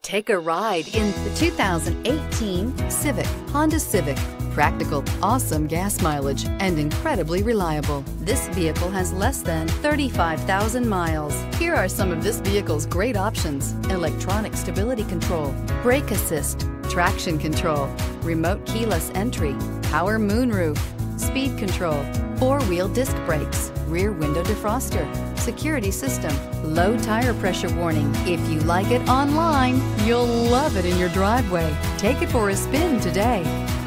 Take a ride in the 2018 Civic, Honda Civic. Practical, awesome gas mileage, and incredibly reliable. This vehicle has less than 35,000 miles. Here are some of this vehicle's great options: electronic stability control, brake assist, traction control, remote keyless entry, power moonroof, speed control, four-wheel disc brakes, rear window defroster, security system, low tire pressure warning. If you like it online, you'll love it in your driveway. Take it for a spin today.